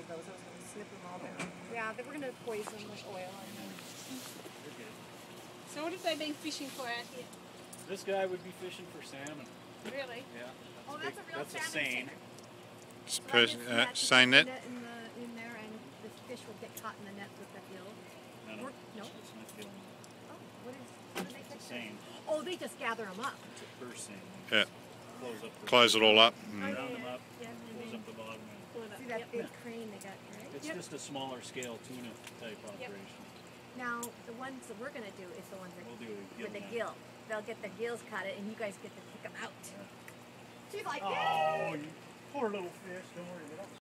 all those. I was going to snip them all down. Yeah, we're going to poison them with oil. So what have they been fishing for out here? This guy would be fishing for salmon. Really? Yeah. Oh, that's a real salmon seine. Seine net? In there, and the fish will get caught in the net with the gill. No. No? It's not gill. Oh, what do they It's a catch? seine. Oh, they just gather them up. It's a purse seine. Yeah. Close Close it up all up. round them up, close up the bottom end. See that big crane they got, right? It's just a smaller scale tuna type operation. Now, the ones that we're going to do is the ones that We'll do a with the net. gill. They'll get the gills cut it, and you guys get to pick them out. Yeah. She's like, Oh, you poor little fish. Don't worry about it.